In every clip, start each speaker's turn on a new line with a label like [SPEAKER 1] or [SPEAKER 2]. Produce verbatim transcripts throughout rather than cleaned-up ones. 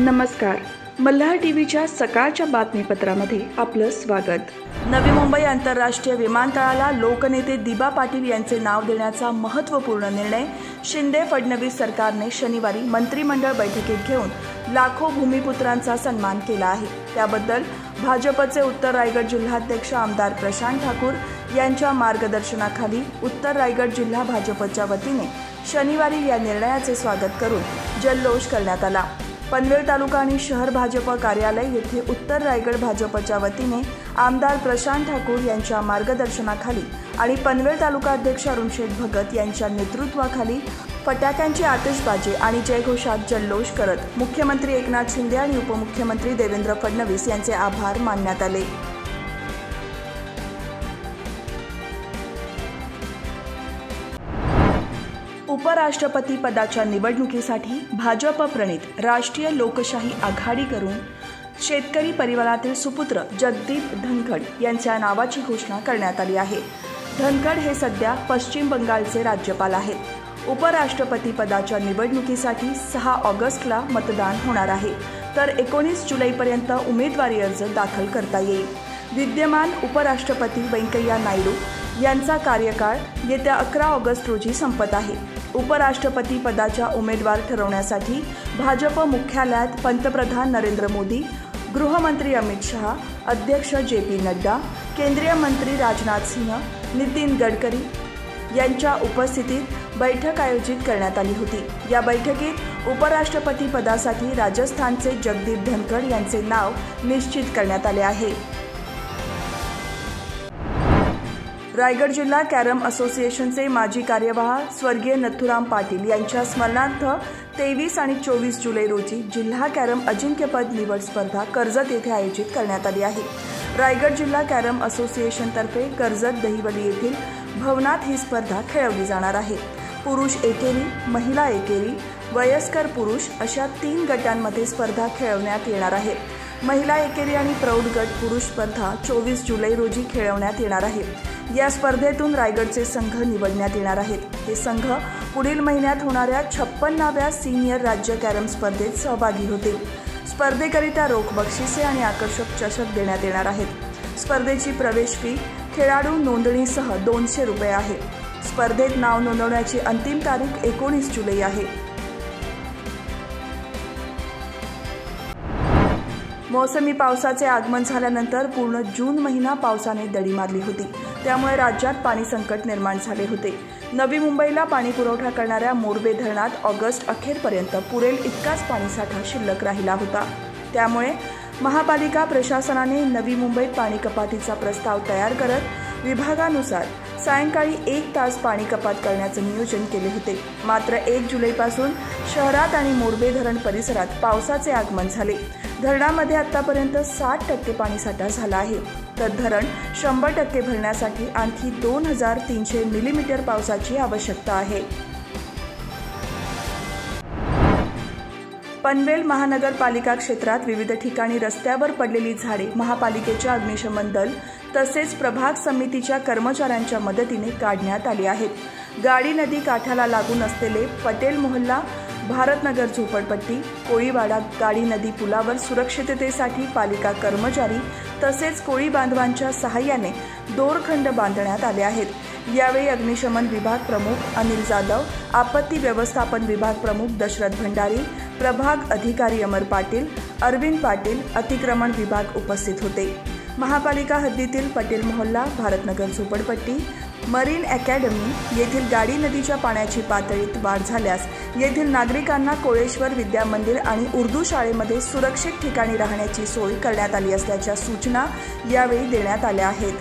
[SPEAKER 1] नमस्कार, मल्हार टीव्हीच्या सकाळच्या बातमीपत्रामध्ये आपलं स्वागत। नवी मुंबई आंतरराष्ट्रीय विमानतळाला लोकनेते दिबा पाटील यांचे नाव देण्याचा महत्त्वपूर्ण निर्णय शिंदे फडणवीस सरकारने शनिवारी मंत्रिमंडळ बैठकीत घेऊन लाखो भूमिपुत्रांचा सन्मान केला आहे। त्याबद्दल भाजपचे उत्तर रायगड जिल्हाध्यक्ष आमदार प्रशांत ठाकूर यांच्या मार्गदर्शनाखाली उत्तर रायगड जिल्हा भाजपच्या वतीने शनिवारी या निर्णयाचे स्वागत करून जल्लोष करण्यात आला। पनवेल तालुका आणि शहर भाजप कार्यालय येथे उत्तर रायगड भाजपच्या वतीने आमदार प्रशांत ठाकूर यांच्या मार्गदर्शनाखाली आणि पनवेल तालुका अध्यक्ष अरुणशेठ भगत यांच्या नेतृत्वाखाली फटाक्यांची आतिषबाजी आणि जयघोषात जल्लोष करत मुख्यमंत्री एकनाथ शिंदे आणि उपमुख्यमंत्री देवेंद्र फडणवीस यांचे आभार मानण्यात आले। उपराष्ट्रपती पदाच्या निवडणुकीसाठी भाजप प्रणित राष्ट्रीय लोकशाही आघाडी करून शेतकरी परिवारातील सुपुत्र जगदीप धनखड यांच्या नावाची घोषणा करण्यात आली आहे। धनखड हे सध्या पश्चिम बंगालचे राज्यपाल आहेत। उपराष्ट्रपती पदाच्या निवडणुकीसाठी सहा ऑगस्टला मतदान होणार आहे, तर एकोणीस जुलैपर्यंत उमेदवारी अर्ज दाखल करता येईल। विद्यमान उपराष्ट्रपती व्यंकय्या नायडू यांचा कार्यकाळ येत्या अकरा ऑगस्ट रोजी संपत आहे। उपराष्ट्रपती पदाच्या उमेदवार ठरवण्यासाठी भाजप मुख्यालयात पंतप्रधान नरेंद्र मोदी, गृहमंत्री अमित शहा, अध्यक्ष जे पी नड्डा, केंद्रीय मंत्री राजनाथ सिंह, नितीन गडकरी यांच्या उपस्थितीत बैठक आयोजित करण्यात आली होती। या बैठकीत उपराष्ट्रपती पदासाठी राजस्थानचे जगदीप धनखड यांचे नाव निश्चित करण्यात आले आहे। रायगड जिल्हा कॅरम असोसिएशनचे माजी कार्यवाह स्वर्गीय नथुराम पाटील यांच्या स्मरणार्थ तेवीस आणि चोवीस जुलै रोजी जिल्हा कॅरम अजिंक्यपद निवड स्पर्धा कर्जत येथे आयोजित करण्यात आली आहे। रायगड जिल्हा कॅरम असोसिएशनतर्फे कर्जत दहिवली येथील भवनात ही स्पर्धा खेळवली जाणार आहे। पुरुष एकेरी, महिला एकेरी, वयस्कर पुरुष अशा तीन गटांमध्ये स्पर्धा खेळवण्यात येणार आहे। महिला एकेरी आणि प्रौढ गट पुरुष स्पर्धा चोवीस जुलै रोजी खेळवण्यात येणार आहे। या स्पर्धेतून रायगडचे संघ निवडण्यात येणार आहेत। हे संघ पुढील महिन्यात होणाऱ्या छप्पन्नाव्या सिनियर राज्य कॅरम स्पर्धेत सहभागी होतील। स्पर्धेकरिता रोख बक्षिसे आणि आकर्षक चषक देण्यात येणार आहेत। स्पर्धेची प्रवेश फी खेळाडू नोंदणीसह दोनशे रुपये आहे। स्पर्धेत नाव नोंदवण्याची अंतिम तारीख एकोणीस जुलै आहे। मोसमी पावसाचे आगमन झाल्यानंतर पूर्ण जून महिना पावसाने दडी मारली होती, त्यामुळे राज्यात पाणी संकट निर्माण झाले होते। नवी मुंबईला पाणी पुरवठा करणाऱ्या मोरबे धरणात ऑगस्ट अखेरपर्यंत पुरेल इतकाच पाणीसाठा शिल्लक राहिला होता। त्यामुळे महापालिका प्रशासनाने नवी मुंबईत पाणी कपातीचा प्रस्ताव तयार करत विभागानुसार सायंकाळी एक तास पाणी कपात करण्याचे नियोजन केले होते। मात्र एक जुलैपासून शहरात आणि मोरबे धरण परिसरात पावसाचे आगमन झाले। धरणामध्ये आतापर्यंत साठ टक्के पाणीसाठा झाला आहे, तर धरण शंभर टक्के भरण्यासाठी आणखी दोन हजार तीनशे मिलीमीटर पावसाची आवश्यकता आहे। पनवेल महानगरपालिका क्षेत्रात विविध ठिकाणी रस्त्यावर पडलेली झाडे महापालिकेच्या अग्निशमन दल तसेच प्रभाग समितीच्या कर्मचाऱ्यांच्या मदतीने काढण्यात आली आहेत। गाडी नदी काठाला लागून असलेले पटेल मोहल्ला, भारतनगर झोपडपट्टी, कोळीवाडा गाडी नदी पुलावर सुरक्षिततेसाठी पालिका कर्मचारी तसेच कोळी बांधवांच्या सहाय्याने दोरखंड बांधण्यात आले आहेत। यावेळी अग्निशमन विभाग प्रमुख अनिल जाधव, आपत्ती व्यवस्थापन विभाग प्रमुख दशरथ भंडारी, प्रभाग अधिकारी अमर पाटील, अरविंद पाटील, अतिक्रमण विभाग उपस्थित होते। महापालिका हद्दीतील पटेल मोहल्ला, भारतनगर झोपडपट्टी, मरीन अकॅडमी येथील गाडी नदीच्या पाण्याची पातळीत वाढ झाल्यास येथील नागरिकांना कोळेश्वर विद्या मंदिर आणि उर्दू शाळेमध्ये सुरक्षित ठिकाणी राहण्याची सोय करण्यात आली असल्याच्या सूचना यावेळी देण्यात आल्या आहेत।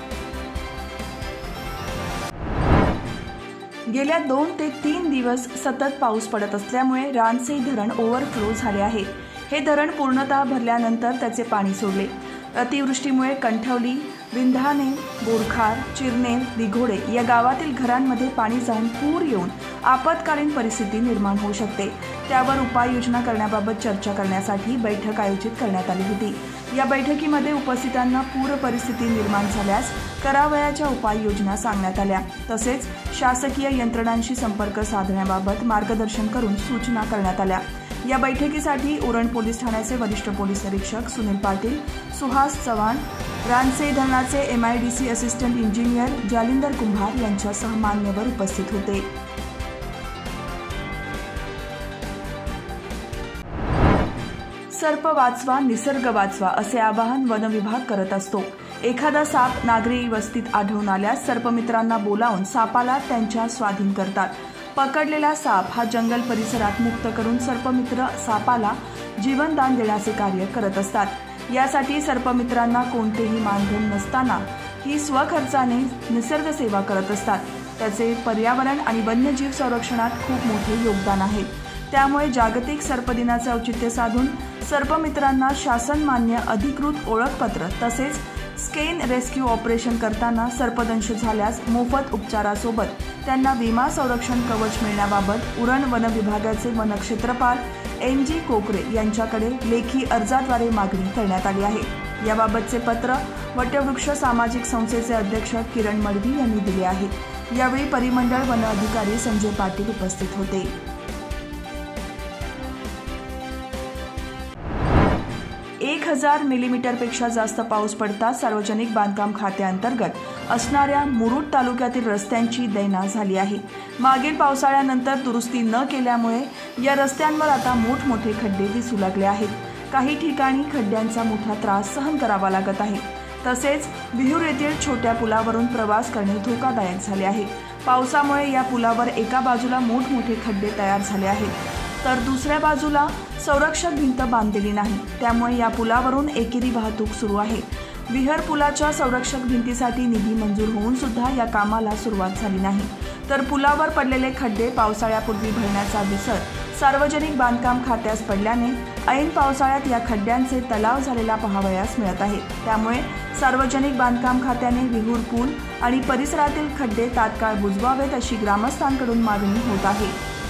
[SPEAKER 1] गेल्या दोन ते तीन दिवस सतत पाऊस पडत असल्यामुळे रानसे धरण ओव्हरफ्लो झाले आहे। हे धरण पूर्णतः भरल्यानंतर त्याचे पाणी सोडले। अतिवृष्टीमुळे कंठवली, विंधाणे, बोरखार, चिरनेर, दिघोडे या गावातील घरांमध्ये पाणी जाऊन पूर येऊन आपत्कालीन परिस्थिती निर्माण होऊ शकते। त्यावर उपाययोजना करण्याबाबत चर्चा करण्यासाठी बैठक आयोजित करण्यात आली होती। या बैठकीमध्ये उपस्थितांना पूर परिस्थिती निर्माण झाल्यास करावयाच्या उपाययोजना सांगण्यात आल्या। तसेच शासकीय यंत्रणांशी संपर्क साधण्याबाबत मार्गदर्शन करून सूचना करण्यात आल्या। या बैठकीसाठी उरण पोलीस ठाण्याचे वरिष्ठ पोलीस निरीक्षक सुनील पाटील, सुहास चव्हाण, रानसे धरणाचे M I D C assistant engineer Jalindar Kumbhar यांच्यासह मान्यवर उपस्थित होते. सर्प वाचवा, निसर्ग वाचवा असे आवाहन वन विभाग करत असतो. एखादा साप नागरी वस्तीत आढळून आल्यास सर्पमित्रांना बोलावून सापाला त्यांच्या स्वाधीन करतात. पकडलेला साप हा जंगल परिसरात मुक्त करून सर्पमित्र सापाला जीवनदान देण्याचे कार्य करत असतात. यासाठी सर्पमित्रांना कोणतेही मानधन नसताना ही स्वखर्चाने निसर्ग सेवा करत असतात. त्याचे पर्यावरण आणि वन्यजीव संरक्षणात खूप मोठे योगदान आहे. त्यामुळे जागतिक सर्पदिनाचे औचित्य साधून सर्पमित्रांना शासनमान्य अधिकृत ओळखपत्र तसेच स्केन रेस्क्यू ऑपरेशन करताना सर्पदंश झाल्यास मोफत उपचारासोबत त्यांना विमा संरक्षण कवच मिळण्याबाबत उरण वन विभागाचे वनक्षेत्रपाल एन जी कोकरे यांच्याकडे लेखी अर्जाद्वारे मागणी करण्यात आली आहे. याबाबतचे पत्र वटवृक्ष सामाजिक संस्थेचे अध्यक्ष किरण मडवी यांनी दिले आहे. यावेळी परिमंडळ वन अधिकारी संजय पाटील उपस्थित होते. एक हजार मिलीमीटरपेक्षा जास्त पाऊस पडता सार्वजनिक बांधकाम खात्याअंतर्गत असणाऱ्या मुरुड तालुक्यातील रस्त्यांची दैना झाली आहे. मागील पावसाळ्यानंतर दुरुस्ती न केल्यामुळे या रस्त्यांवर आता मोठमोठे खड्डे दिसू लागले आहेत. काही ठिकाणी खड्ड्यांचा मोठा त्रास सहन करावा लागत आहे. तसेच विहूर येथील छोट्या पुलावरून प्रवास करणे धोकादायक झाले आहे. पावसामुळे या पुलावर एका बाजूला मोठमोठे खड्डे तयार झाले आहेत तर दुसऱ्या बाजूला संरक्षक भिंत बांधलेली नाही. त्यामुळे या पुलावरून एकेरी वाहतूक सुरू आहे. विहर पुलाच्या संरक्षक भिंतीसाठी निधी मंजूर होऊन सुद्धा या कामाला सुरुवात झाली नाही. तर पुलावर पडलेले खड्डे पावसाळ्यापूर्वी भरण्याचा विसर सार्वजनिक बांधकाम खात्यास पडल्याने ऐन पावसाळ्यात या खड्ड्यांचे तलाव झालेला पाहावयास मिळत आहे. त्यामुळे सार्वजनिक बांधकाम खात्याने विहूर पूल आणि परिसरातील खड्डे तात्काळ बुजवावेत अशी ग्रामस्थांकडून मागणी होत आहे.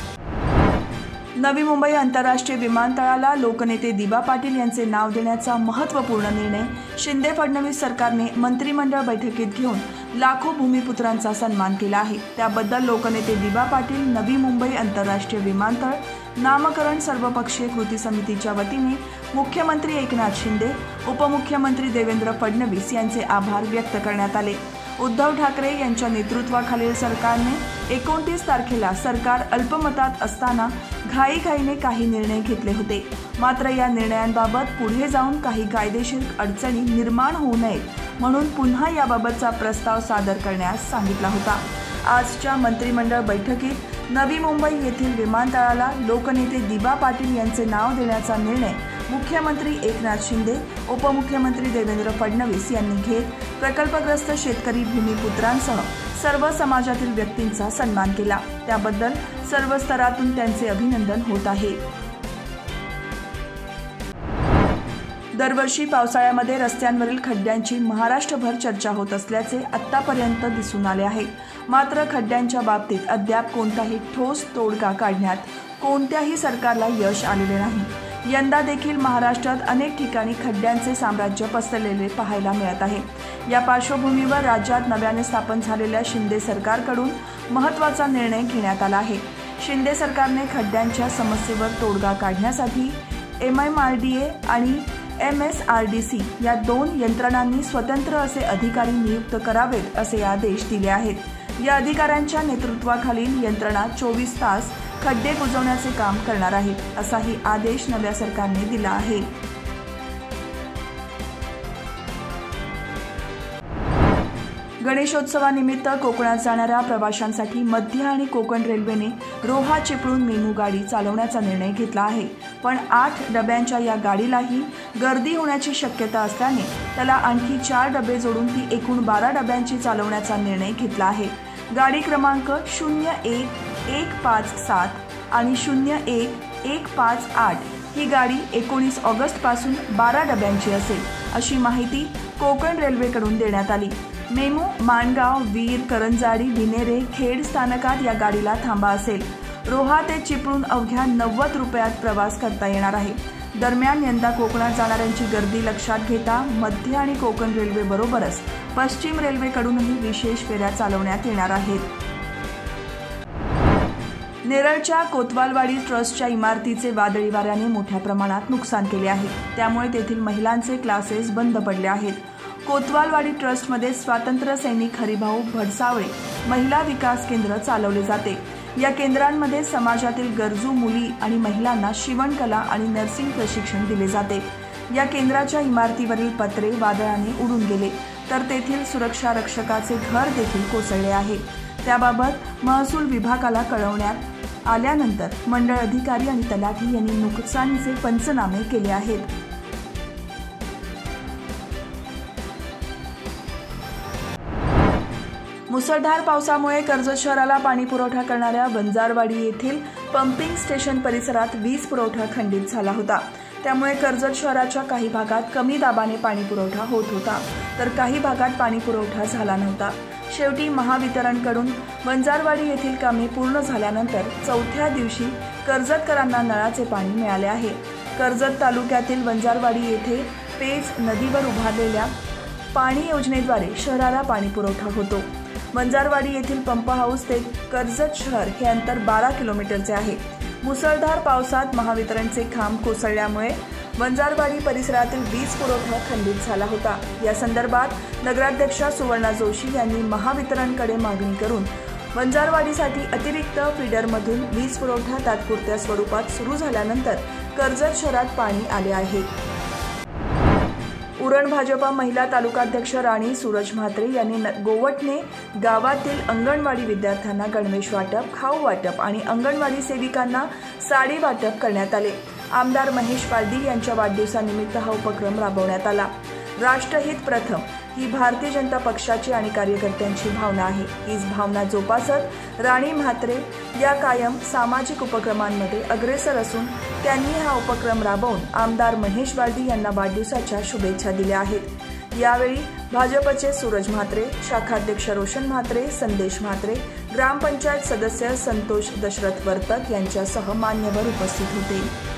[SPEAKER 1] नवी मुंबई आंतरराष्ट्रीय विमानतळाला लोकनेते दिबा पाटील यांचे नाव देण्याचा महत्त्वपूर्ण निर्णय शिंदे फडणवीस सरकारने मंत्रिमंडळ बैठकीत घेऊन लाखो भूमिपुत्रांचा सन्मान केला आहे. त्याबद्दल लोकनेते दिबा पाटील नवी मुंबई आंतरराष्ट्रीय विमानतळ नामकरण सर्वपक्षीय कृती समितीच्या वतीने मुख्यमंत्री एकनाथ शिंदे, उपमुख्यमंत्री देवेंद्र फडणवीस यांचे आभार व्यक्त करण्यात आले. उद्धव ठाकरे यांच्या नेतृत्वाखालील सरकारने एकोणतीस तारखेला सरकार अल्पमतात असताना घाईघाईने काही निर्णय घेतले होते. मात्र या निर्णयांबाबत पुढे जाऊन काही कायदेशीर अडचणी निर्माण होऊ नयेत म्हणून पुन्हा याबाबतचा प्रस्ताव सादर करण्यास सांगितला होता. आजच्या मंत्रिमंडळ बैठकीत नवी मुंबई येथील विमानतळाला लोकनेते दिबा पाटील यांचे नाव देण्याचा निर्णय मुख्यमंत्री एकनाथ शिंदे, उपमुख्यमंत्री देवेंद्र फडणवीस यांनी घेत प्रकल्पग्रस्त शेतकरी भूमिपुत्रांसह सर्व समाजातील व्यक्तींचा सन्मान केला. त्याबद्दल सर्व स्तरातून त्यांचे अभिनंदन होत आहे. दरवर्षी पावसाळ्यामध्ये रस्त्यांवरील खड्ड्यांची महाराष्ट्रभर चर्चा होत असल्याचे आत्तापर्यंत दिसून आले आहे. मात्र खड्ड्यांच्या बाबतीत अद्याप कोणताही ठोस तोडगा काढण्यात कोणत्याही सरकारला यश आलेले नाही. यंदा देखील महाराष्ट्रात अनेक ठिकाणी खड्ड्यांचे साम्राज्य पसरलेले पाहायला मिळत आहे. या पार्श्वभूमीवर राज्यात नव्याने स्थापन झालेल्या शिंदे सरकारकडून महत्त्वाचा निर्णय घेण्यात आला आहे. शिंदे सरकारने खड्ड्यांच्या समस्येवर तोडगा काढण्यासाठी M M R D A आणि M S R D C या दोन यंत्रणांनी स्वतंत्र असे अधिकारी नियुक्त करावेत असे आदेश दिले आहेत. या अधिकाऱ्यांच्या नेतृत्वाखालील यंत्रणा चोवीस तास खड्डे बुजवण्याचे काम करणार आहे असाही आदेश नव्या सरकारने दिला आहे. गणेशोत्सवानिमित्त कोकणात जाणाऱ्या प्रवाशांसाठी मध्य आणि कोकण रेल्वेने रोहा चिपळूण मेमू गाडी चालवण्याचा निर्णय घेतला आहे. पण आठ डब्यांच्या या गाडीलाही गर्दी होण्याची शक्यता असल्याने त्याला आणखी चार डबे जोडून ती एकूण बारा डब्यांची चालवण्याचा निर्णय घेतला आहे. गाडी क्रमांक शून्य एक एक पाच सात आणि शून्य एक एक पाच आठ ही गाडी एकोणीस ऑगस्ट पासून बारा डब्यांची असेल अशी माहिती कोकण रेल्वेकडून देण्यात आली. मेमू माणगाव, वीर, करंजाडी, विनेरे, खेड स्थानकात या गाडीला थांबा असेल. रोहा ते चिपळूण अवघ्या नव्वद रुपयात प्रवास करता येणार आहे. दरम्यान यंदा कोकणात जाणाऱ्यांची गर्दी लक्षात घेता मध्य आणि कोकण रेल्वे बरोबरच पश्चिम रेल्वेकडूनही विशेष फेऱ्या चालवण्यात येणार आहेत. नेरळच्या कोतवालवाडी ट्रस्टच्या इमारतीचे वादळी वाऱ्याने मोठ्या प्रमाणात नुकसान केले आहे। त्यामुळे तेथील महिलांचे क्लासेस बंद पडले आहेत। कोतवालवाडी ट्रस्टमध्ये स्वातंत्र्य सैनिक हरिभाऊ भडसावळे महिला विकास केंद्र चालवले जाते। या केंद्रांमध्ये समाजातील गरजू मुली आणि महिलांना शिवणकला आणि नर्सिंग प्रशिक्षण दिले जाते। या केंद्राच्या इमारतीवरील पत्रे वादळाने उडून गेले, तर तेथील सुरक्षा रक्षकाचे घर देखील कोसळले आहे। त्याबाबत महसूल विभागाला कळवण्यात आल्यानंतर मंडळ अधिकारी आणि तलाठी यांनी नुकसानीचे पंचनामे केले आहेत। मुसळधार पावसामुळे कर्जत शहराला पाणी पुरवठा करणाऱ्या वंजारवाडी येथील पंपिंग स्टेशन परिसरात वीज पुरवठा खंडित झाला होता। त्यामुळे कर्जत शहराच्या काही भागात कमी दाबाने पाणी पुरवठा होत होता, तर काही भागात पाणी पुरवठा झाला नव्हता। शेवटी महावितरणकडून वंजारवाडी येथील कामे पूर्ण झाल्यानंतर चौथ्या दिवशी कर्जतकरांना नळाचे पाणी मिळाले आहे। कर्जत तालुक्यातील वंजारवाडी येथे पेज नदीवर उभारलेल्या पाणी योजनेद्वारे शहराला पाणी पुरवठा होतो। वंजारवाडी येथील पंप हाऊस ते कर्जत शहर हे अंतर बारा किलोमीटरचे आहे। मुसळधार पावसात महावितरणचे खांब कोसळल्यामुळे वंजारवाडी परिसरातील वीज पुरवठा खंडित झाला होता। या संदर्भात नगराध्यक्षा सुवर्णा जोशी यांनी महावितरणकडे मागणी करून वंजारवाडीसाठी अतिरिक्त फीडरमधून वीज पुरवठा तात्पुरत्या स्वरूपात सुरू झाल्यानंतर कर्जत शहरात पाणी आले आहे। उरण भाजपा महिला तालुकाध्यक्ष राणी सूरज म्हात्रे यांनी गोवटणे गावातील अंगणवाडी विद्यार्थ्यांना गणवेश वाटप, खाऊ वाटप आणि अंगणवाडी सेविकांना साडी वाटप करण्यात आले। आमदार महेश पालदी यांच्या वाढदिवसानिमित्त हा उपक्रम राबवण्यात आला। राष्ट्रहित प्रथम ही भारतीय जनता पक्षाची आणि कार्यकर्त्यांची भावना आहे। हीच भावना जोपासत राणी म्हात्रे या कायम सामाजिक उपक्रमांमध्ये अग्रेसर असून त्यांनी हा उपक्रम राबवून आमदार महेश पालदी यांना वाढदिवसाच्या शुभेच्छा दिल्या आहेत। यावेळी भाजपचे सूरज म्हात्रे, शाखाध्यक्ष रोशन म्हात्रे, संदेश म्हात्रे, ग्रामपंचायत सदस्य संतोष दशरथ वर्तक यांच्यासह मान्यवर उपस्थित होते।